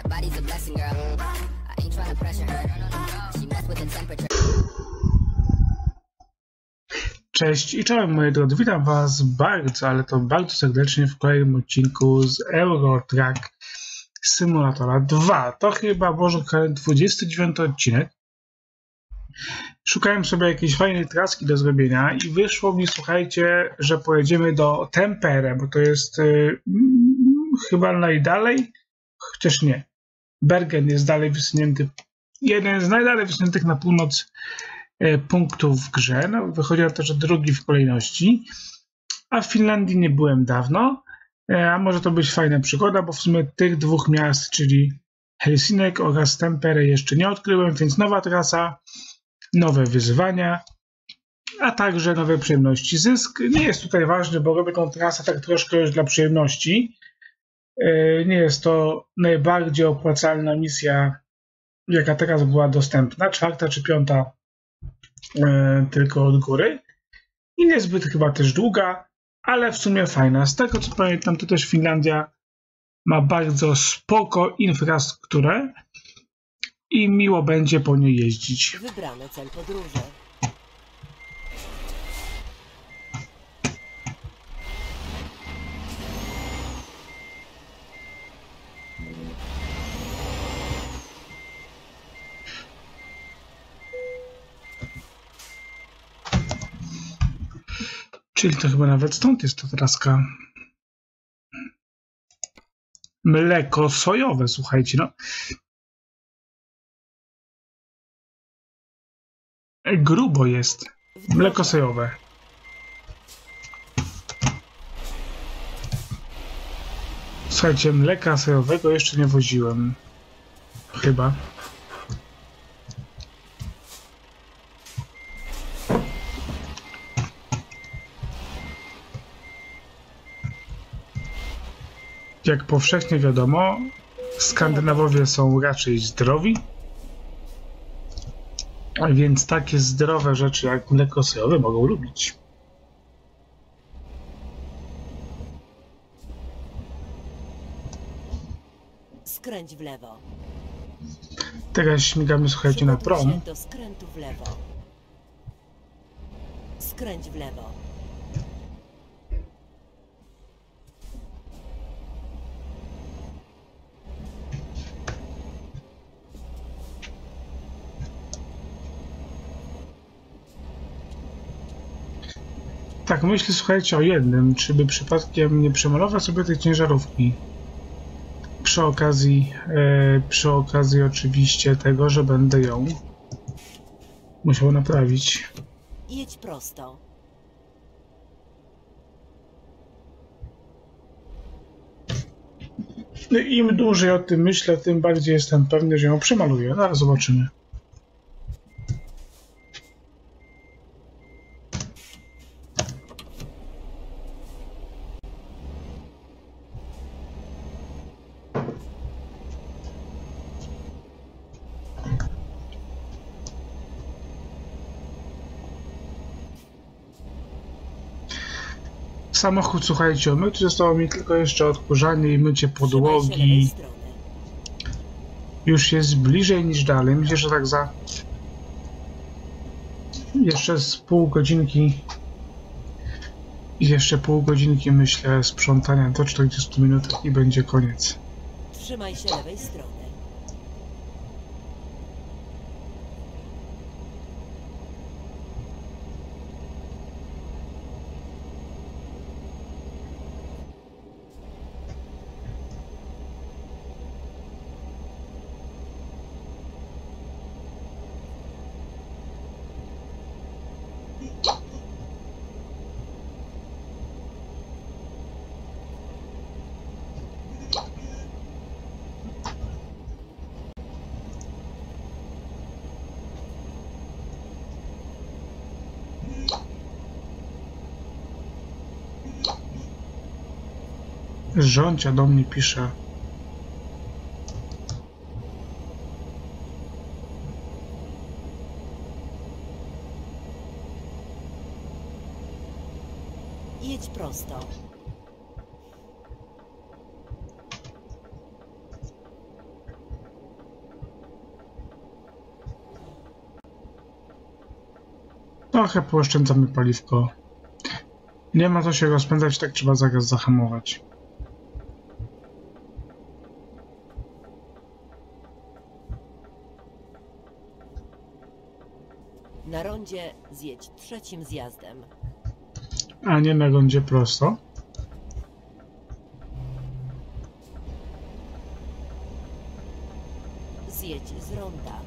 Cześć i czołem moi drodzy, witam was bardzo, ale to bardzo serdecznie w kolejnym odcinku z Euro Truck Simulatora 2. To chyba może 29 odcinek. Szukałem sobie jakiejś fajnej traski do zrobienia i wyszło mi, słuchajcie, że pojedziemy do Tampere, bo to jest chyba najdalej, chociaż nie. Bergen jest dalej wysunięty, jeden z najdalej wysuniętych na północ punktów w grze. No, wychodzi na to, że drugi w kolejności. A w Finlandii nie byłem dawno, a może to być fajna przygoda, bo w sumie tych dwóch miast, czyli Helsinek oraz Tampere jeszcze nie odkryłem, więc nowa trasa, nowe wyzwania, a także nowe przyjemności. Zysk nie jest tutaj ważny, bo robię tą trasę tak troszkę już dla przyjemności. Nie jest to najbardziej opłacalna misja, jaka teraz była dostępna, 4. czy 5. tylko od góry. I niezbyt chyba też długa, ale w sumie fajna. Z tego co pamiętam, to też Finlandia ma bardzo spoko infrastrukturę i miło będzie po niej jeździć. Wybrany cel podróży. Czyli to chyba nawet stąd jest ta traska. Mleko sojowe, słuchajcie, no. Grubo jest. Mleko sojowe. Słuchajcie, mleka sojowego jeszcze nie woziłem. Chyba. Jak powszechnie wiadomo, Skandynawowie są raczej zdrowi, więc takie zdrowe rzeczy jak mleko sojowe mogą lubić. Skręć w lewo. Teraz śmigamy, słuchajcie, na prom. Do skrętu w lewo. Skręć w lewo. Tak, myślę, słuchajcie, o jednym, czy by przypadkiem nie przemalować sobie tej ciężarówki. Przy okazji oczywiście tego, że będę ją musiał naprawić. Jedź prosto. No, im dłużej o tym myślę, tym bardziej jestem pewny, że ją przemaluję. Zaraz zobaczymy. Samochód, słuchajcie, myty, zostało mi tylko jeszcze odkurzanie i mycie podłogi. Już jest bliżej niż dalej. Myślę, że tak za jeszcze z pół godzinki, myślę, sprzątania do 40 minut i będzie koniec. Trzymaj się lewej strony. Żoncia do mnie pisze. Jedź prosto. Trochę pooszczędzamy paliwko. Nie ma co się rozpędzać, tak trzeba zaraz zahamować. Na rondzie zjedź trzecim zjazdem. A nie na rondzie prosto. Zjedź z ronda.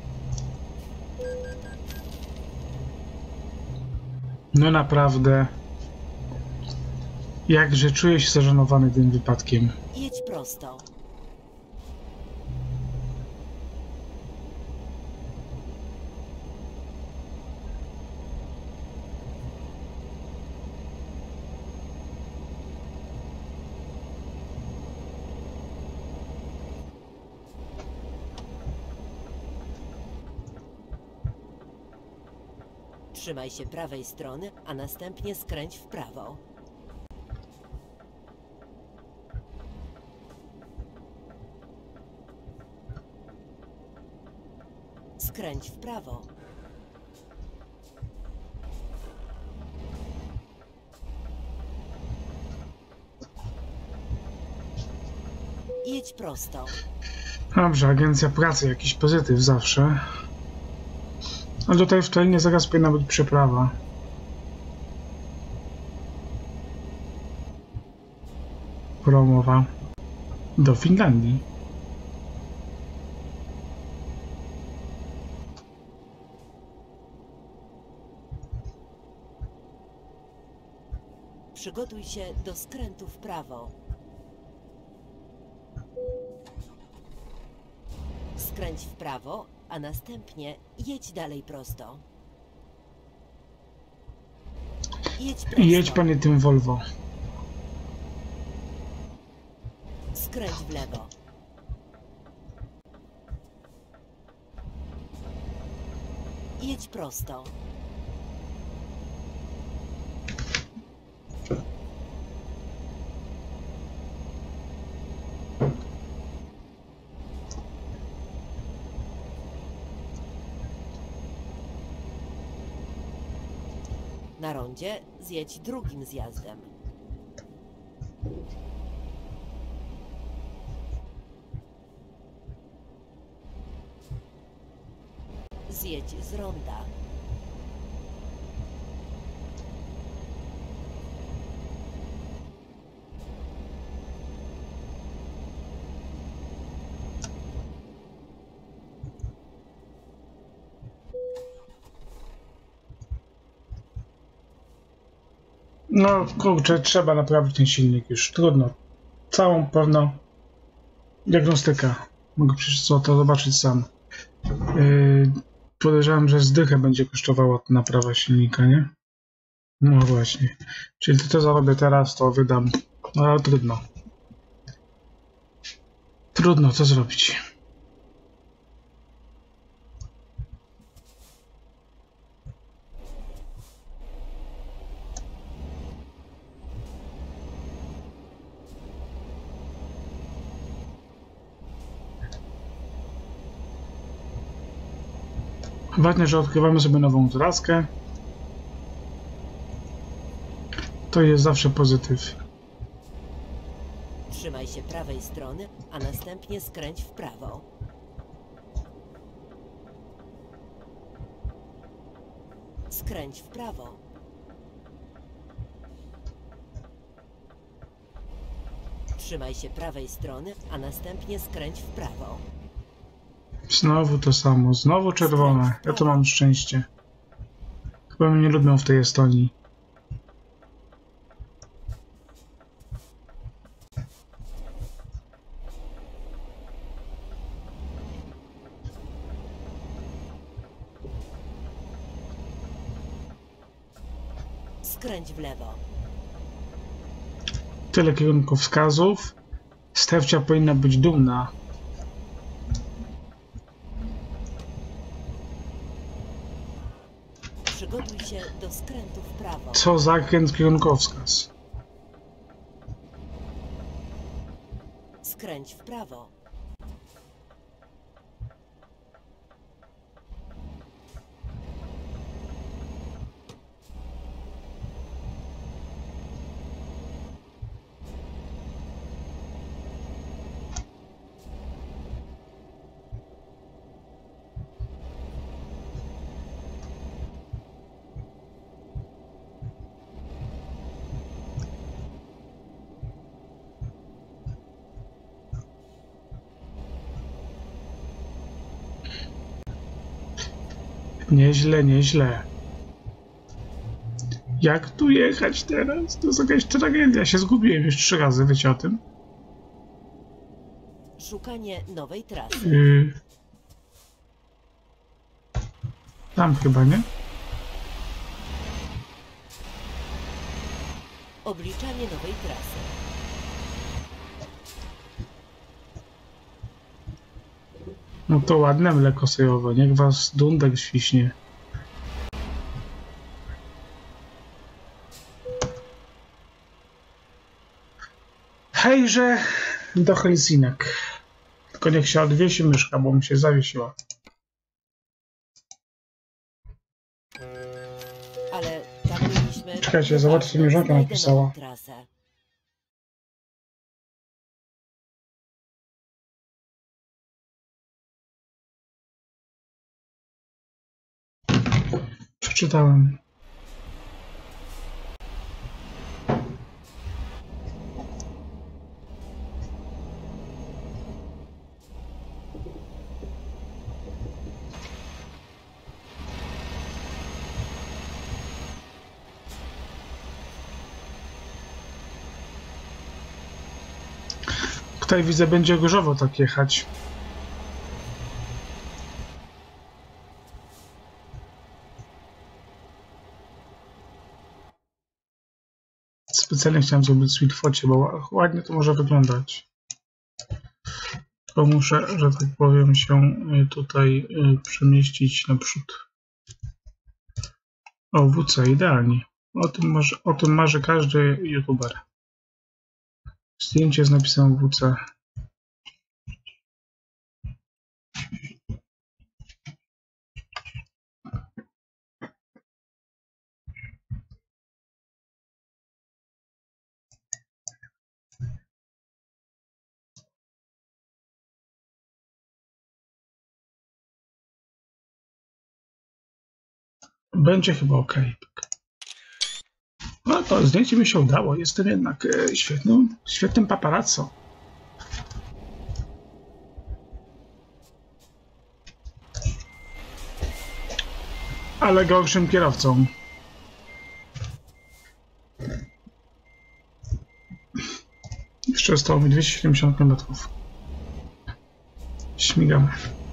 No naprawdę. Jakże czuję się zażenowany tym wypadkiem. Jedź prosto. Trzymaj się prawej strony, a następnie skręć w prawo. Skręć w prawo. Jedź prosto. Dobrze, agencja pracy, jakiś pozytyw zawsze. A tutaj w Tallinie zaraz powinna być przeprawa. Promowa do Finlandii. Przygotuj się do skrętu w prawo. Skręć w prawo, a następnie jedź dalej prosto. Jedź prosto. Jedź panie tym Volvo. Skręć w lewo. Jedź prosto. Na rondzie zjedź drugim zjazdem. Zjedź z ronda. No kurczę, trzeba naprawić ten silnik już. Trudno. Całą pewno diagnostykę. Mogę przecież to zobaczyć sam. Podejrzewam, że zdychę będzie kosztowała ta naprawa silnika, nie? No właśnie. Czyli to co zarobię teraz, to wydam. No ale trudno. Trudno, co zrobić? Ważne, że odkrywamy sobie nową traskę. To jest zawsze pozytyw. Trzymaj się prawej strony, a następnie skręć w prawo. Skręć w prawo. Trzymaj się prawej strony, a następnie skręć w prawo. Znowu to samo, znowu czerwone. Ja tu mam szczęście. Chyba mnie nie lubią w tej Estonii. Skręć w lewo. Tyle kierunkowskazów. Stefcia powinna być dumna. Przygotuj się do skrętu w prawo. Co za kierunkowskaz? Skręć w prawo. Nieźle, nieźle. Jak tu jechać teraz? To jest jakaś tragedia. Się zgubiłem już 3 razy, wiecie o tym? Szukanie nowej trasy. Tam chyba, nie? Obliczanie nowej trasy. No to ładne mleko sojowe. Niech was dundek świśnie. Hejże do Helsinek. Tylko niech się odwiesi myszka, bo mi się zawiesiła. Ale tam mieliśmy... Czekajcie, zobaczcie, co mi żonka napisała. Trasę. Przeczytałem. Tutaj widzę, będzie gorzowo tak jechać. Specjalnie chciałem zrobić Sweetfocie, bo ładnie to może wyglądać. Tylko muszę, że tak powiem, się tutaj przemieścić naprzód. O, WC, idealnie. O tym marzy każdy youtuber. Zdjęcie z napisem WC. Będzie chyba ok. No to zdjęcie mi się udało. Jestem jednak świetnym paparazzo. Ale gorszym kierowcą. Jeszcze zostało mi 270 km. Śmigamy.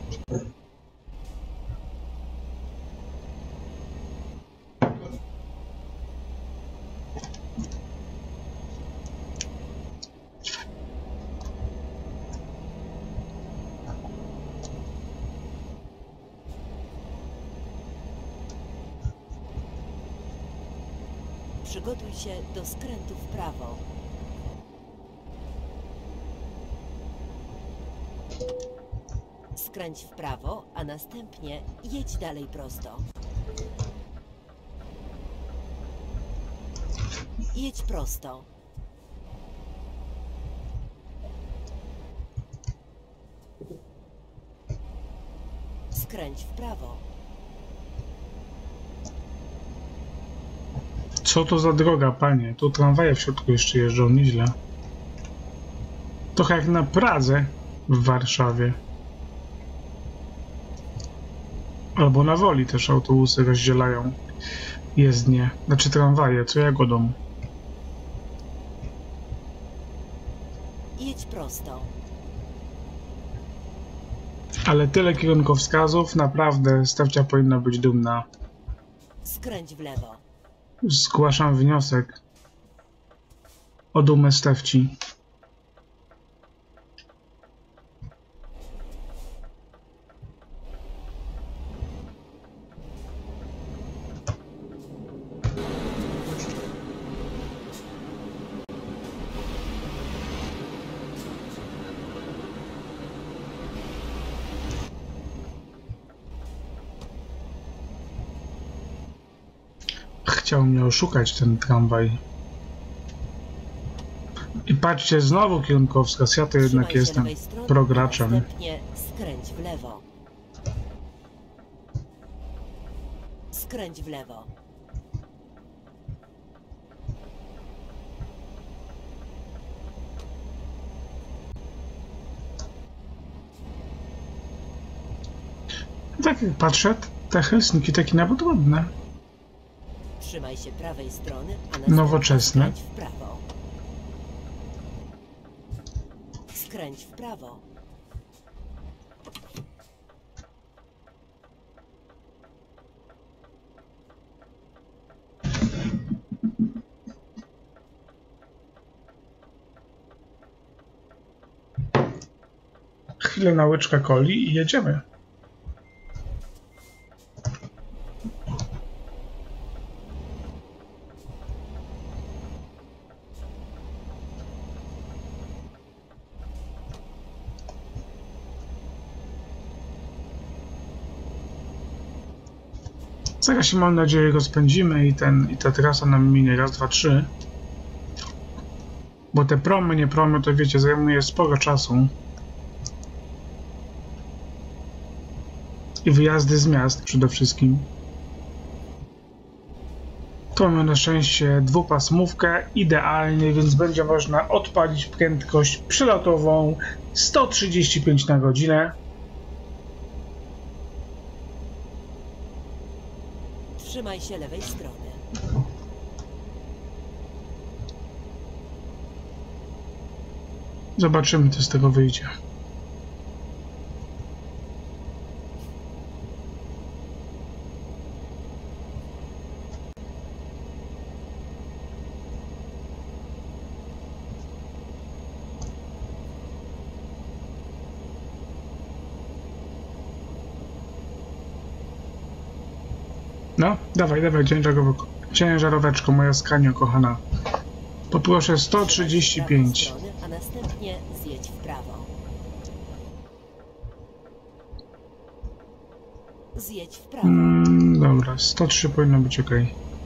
Przygotuj się do skrętu w prawo. Skręć w prawo, a następnie jedź dalej prosto. Jedź prosto. Skręć w prawo. Co to za droga, panie? Tu tramwaje w środku jeszcze jeżdżą, nieźle. Trochę jak na Pradze w Warszawie. Albo na Woli też autobusy rozdzielają jezdnie. Znaczy tramwaje, co jagodą. Jedź prosto. Ale tyle kierunkowskazów, naprawdę Stefcia powinna być dumna. Skręć w lewo. Zgłaszam wniosek o dumę Stefci. Chciał mnie oszukać ten tramwaj. I patrzcie, znowu kierunkowskaz. Ja to jednak jestem prograczem. Następnie skręć w lewo. Skręć w lewo. Tak jak patrzę, Te Helsinki takie nawet ładne. Trzymaj się prawej strony, a następnie Nowoczesne. skręć w prawo. Skręć w prawo. Chwilę na łyczkę coli i jedziemy. Zaraz się, mam nadzieję, rozpędzimy i ta trasa nam minie. Raz, dwa, trzy. Bo te promy, nie promy, to wiecie, zajmuje sporo czasu. I wyjazdy z miast przede wszystkim. Tu mamy na szczęście dwupasmówkę, idealnie, więc będzie można odpalić prędkość przelotową 135 na godzinę. Trzymaj się lewej strony. Zobaczymy, co z tego wyjdzie. No, dawaj, ciężaróweczko, moja Skanio kochana. Poproszę 135. Strony, a następnie zjedź w prawo. Zjedź w prawo. Dobra, 103 powinno być ok.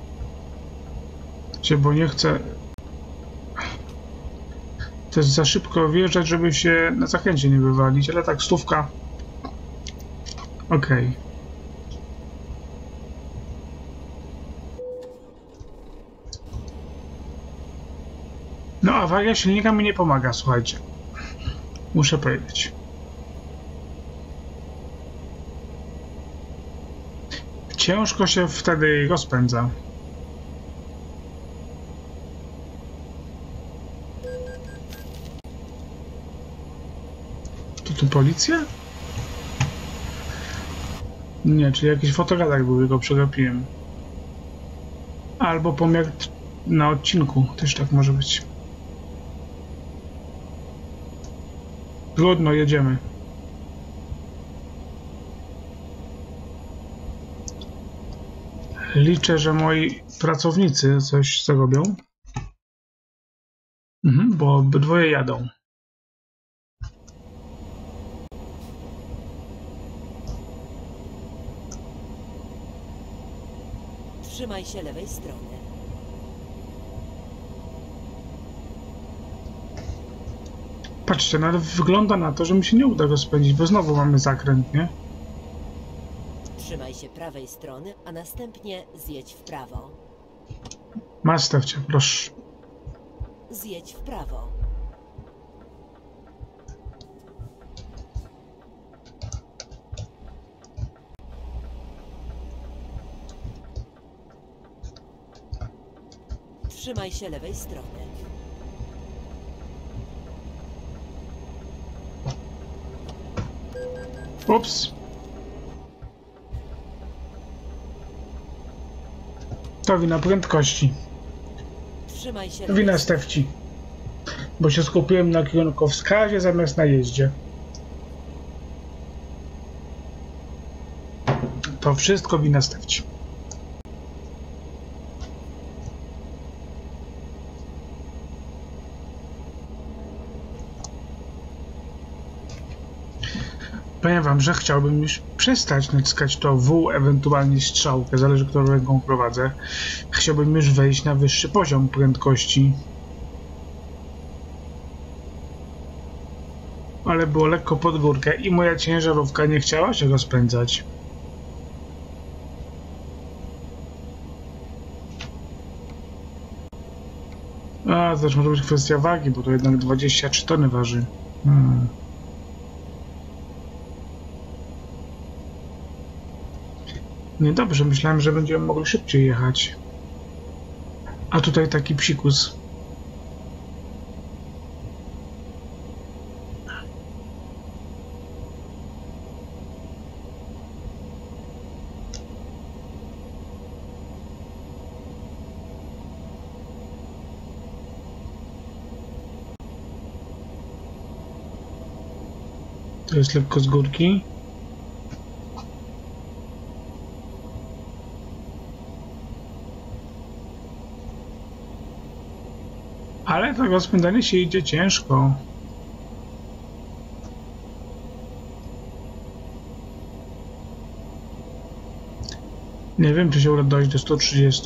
Bo nie chcę też za szybko wjeżdżać, żeby się na zachęcie nie wywalić, ale tak 100. Ok. No, awaria silnika mi nie pomaga, słuchajcie. Muszę powiedzieć. Ciężko się wtedy rozpędza. To tu policja? Nie, czy jakiś fotoradar był, go przegapiłem. Albo pomiar na odcinku, też tak może być. Trudno, jedziemy. Liczę, że moi pracownicy coś zrobią. Bo obydwoje jadą. Trzymaj się lewej strony. Patrzcie, nawet wygląda na to, że mi się nie uda rozpędzić, bo znowu mamy zakręt, nie? Trzymaj się prawej strony, a następnie zjedź w prawo. Nastawcie, proszę. Zjedź w prawo. Trzymaj się lewej strony. Ups. To wina prędkości. Trzymaj się Wina lewej Stefci. Bo się skupiłem na kierunkowskazie zamiast na jeździe. To wszystko wina Stefci. Powiem wam, że chciałbym już przestać naciskać to W, ewentualnie strzałkę, zależy którą ręką prowadzę. Chciałbym już wejść na wyższy poziom prędkości. Ale było lekko pod górkę i moja ciężarówka nie chciała się rozpędzać. A, to też może być kwestia wagi, bo to jednak 23 tony waży. Niedobrze, myślałem, że będziemy mogli szybciej jechać. A tutaj taki psikus. To jest lekko z górki. Ale to rozpędzanie się idzie ciężko. Nie wiem, czy się uda dojść do 130.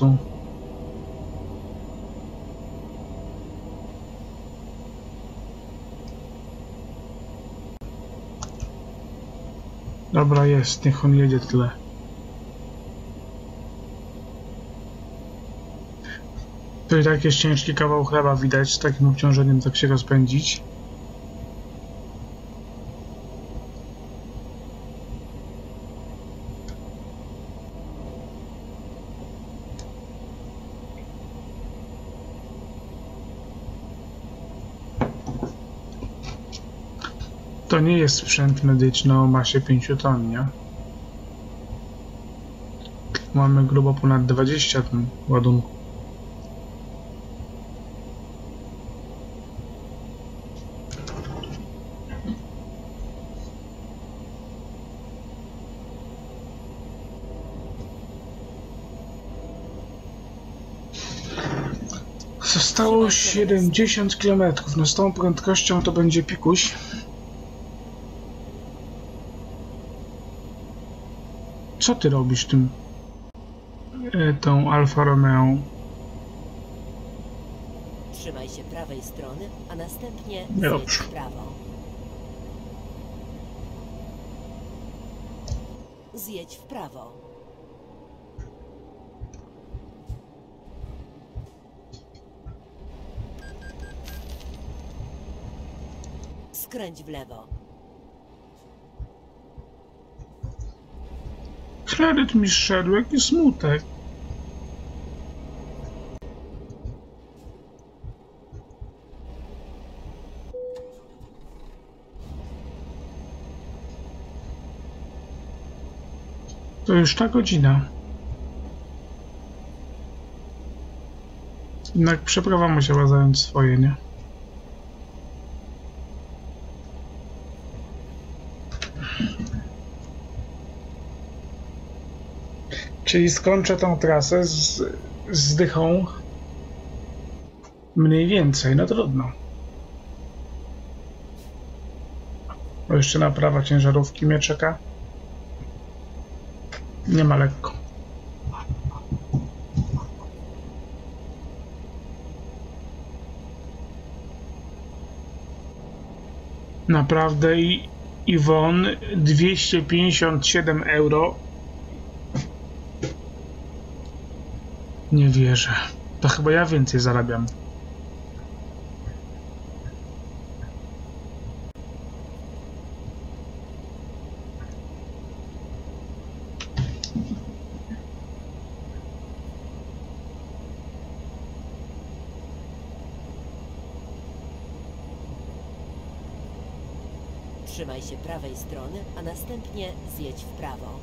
Dobra, jest, niech on jedzie tyle. To i tak jest ciężki kawał chleba, widać, z takim obciążeniem tak się rozpędzić. To nie jest sprzęt medyczny o masie 5 ton, nie? Mamy grubo ponad 20 ton ładunku. Zostało 70 km. No z tą prędkością to będzie pikuś. Co ty robisz tym? Tą Alfa Romeo? Trzymaj się prawej strony, a następnie Dobrze. zjedź w prawo. Zjedź w prawo. Skręć w lewo. Kredyt mi szedł, jaki smutek. To już ta godzina. Jednak przeprawa musiała zająć swoje, nie? Czyli skończę tą trasę z dychą mniej więcej, no trudno. Bo jeszcze naprawa ciężarówki mnie czeka. Nie ma lekko. Naprawdę Iwon 257 euro. Nie wierzę. To chyba ja więcej zarabiam. Trzymaj się prawej strony, a następnie zjedź w prawo.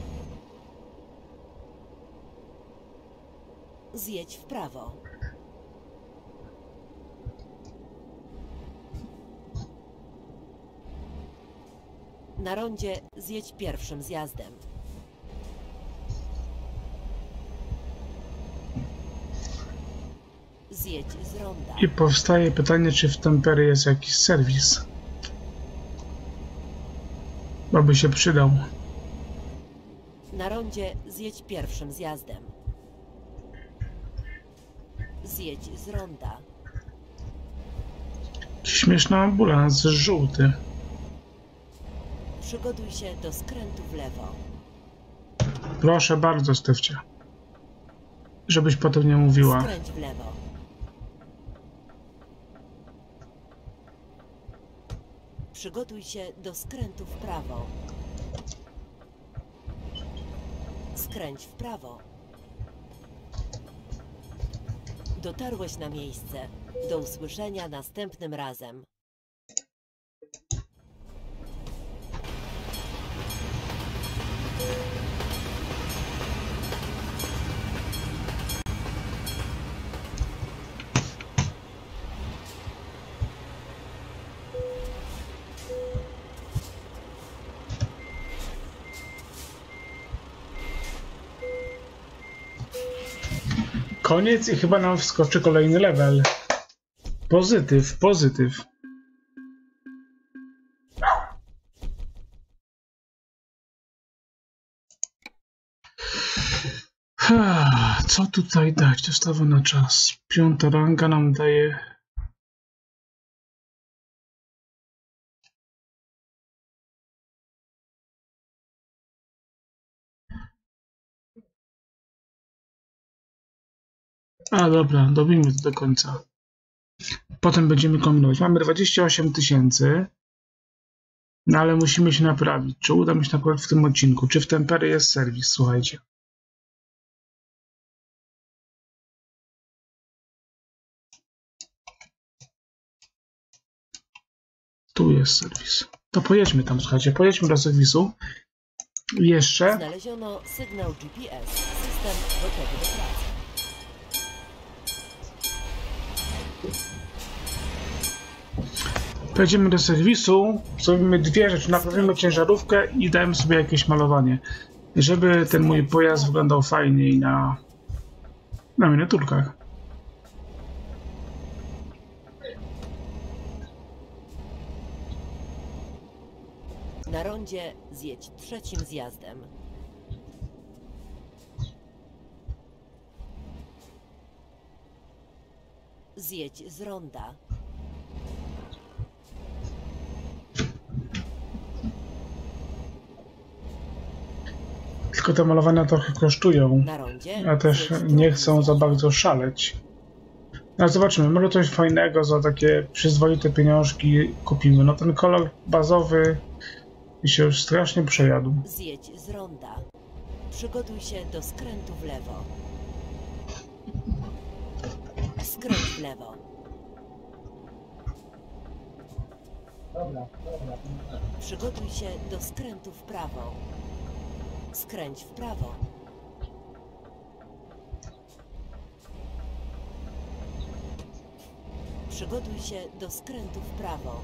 Zjedź w prawo. Na rondzie zjedź pierwszym zjazdem. Zjedź z ronda. I powstaje pytanie, czy w Tempery jest jakiś serwis. Bo by się przydał. Na rondzie zjedź pierwszym zjazdem. Zjedź z ronda. Śmieszny ambulans, żółty. Przygotuj się do skrętu w lewo. Proszę bardzo, Stefcia. Żebyś potem nie mówiła. Skręć w lewo. Przygotuj się do skrętu w prawo. Skręć w prawo. Dotarłeś na miejsce. Do usłyszenia następnym razem. Koniec i chyba nam wskoczy kolejny level. Pozytyw, pozytyw. Co tutaj dać? Dostawa na czas. 5. ranga nam daje... A dobra, dobijmy to do końca. Potem będziemy kombinować. Mamy 28 000. No ale musimy się naprawić. Czy uda mi się naprawdę w tym odcinku? Czy w Tempery jest serwis? Słuchajcie. Tu jest serwis. To pojedźmy tam, słuchajcie. Pojedźmy do serwisu. Jeszcze. Znaleziono sygnał GPS. System gotowy do pracy. Pojedziemy do serwisu, zrobimy dwie rzeczy. Naprawimy ciężarówkę i dajemy sobie jakieś malowanie. Żeby ten mój pojazd wyglądał fajniej na miniaturkach. Na rondzie zjedź 3. zjazdem. Zjedź z ronda. Tylko te malowania trochę kosztują. Na rondzie Ja też nie chcę za bardzo szaleć. No zobaczymy, może coś fajnego za takie przyzwoite pieniążki kupimy. No ten kolor bazowy mi się już strasznie przejadł. Zjedź z ronda. Przygotuj się do skrętu w lewo. Skręć w lewo. Przygotuj się do skrętu w prawo. Skręć w prawo. Przygotuj się do skrętu w prawo.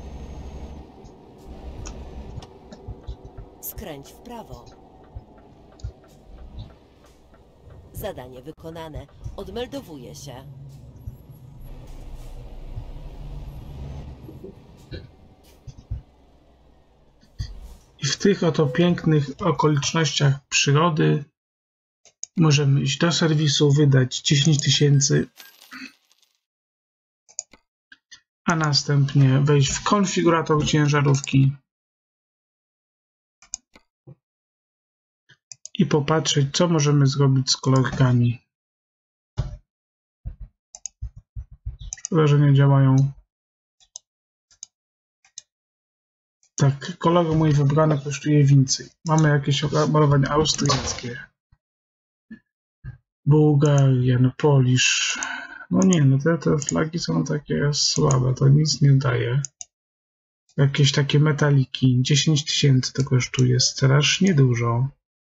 Skręć w prawo. Zadanie wykonane. Odmeldowuję się. I w tych oto pięknych okolicznościach przyrody możemy iść do serwisu, wydać 10 000, a następnie wejść w konfigurator ciężarówki i popatrzeć, co możemy zrobić z kolorkami. Szkoda, że nie działają. Tak, kolor mój wybrany kosztuje więcej. Mamy jakieś malowania austriackie. Bułgarian, Polish. No nie, no te flagi są takie słabe, to nic nie daje. Jakieś takie metaliki. 10 000 to kosztuje, strasznie dużo.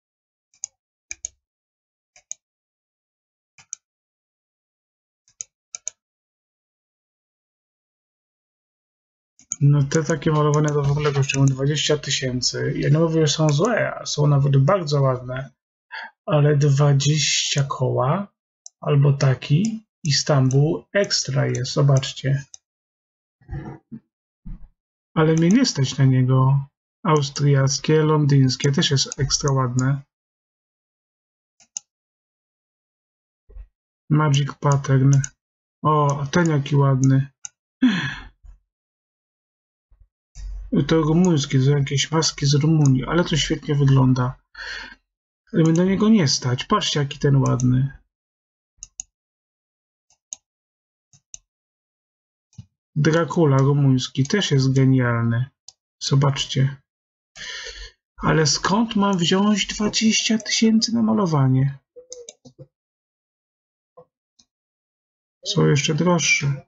No te takie malowania to w ogóle kosztują 20 000. Ja nie mówię, że są złe, a są nawet bardzo ładne. Ale 20 koła, albo taki Istanbul ekstra jest, zobaczcie. Ale mnie nie stać na niego. Austriackie, londyńskie też jest ekstra ładne. Magic Pattern. O, ten jaki ładny. To rumuński, to jakieś maski z Rumunii, ale to świetnie wygląda. Ale mnie do niego nie stać. Patrzcie, jaki ten ładny. Dracula rumuński też jest genialny. Zobaczcie. Ale skąd mam wziąć 20 000 na malowanie? Są jeszcze droższe.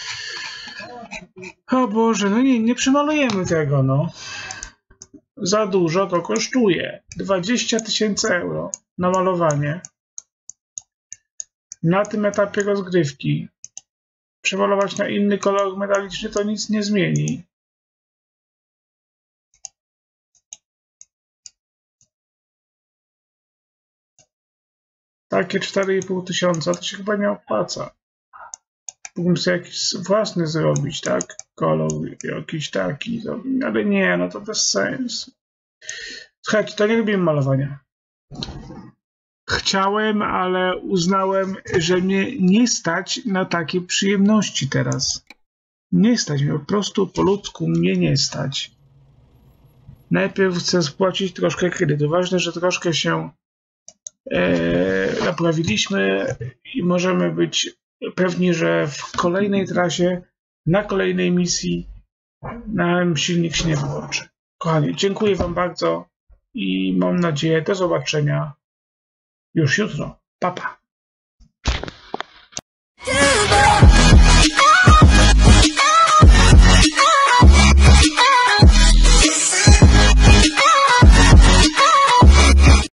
O Boże, no nie przemalujemy tego, no. Za dużo to kosztuje. 20 000 euro na malowanie. Na tym etapie rozgrywki. Przemalować na inny kolor metaliczny to nic nie zmieni. Takie 4500 to się chyba nie opłaca. Mógłbym sobie jakiś własny zrobić, tak? Kolor jakiś taki. Ale nie, no to bez sensu. Słuchajcie, to nie lubię malowania. Chciałem, ale uznałem, że mnie nie stać na takie przyjemności teraz. Nie stać mnie, po prostu po ludzku mnie nie stać. Najpierw chcę spłacić troszkę kredytu. Ważne, że troszkę się naprawiliśmy i możemy być pewni, że w kolejnej trasie, na kolejnej misji nam silnik się nie wyłączy. Kochani, dziękuję Wam bardzo i mam nadzieję do zobaczenia już jutro. Pa, pa.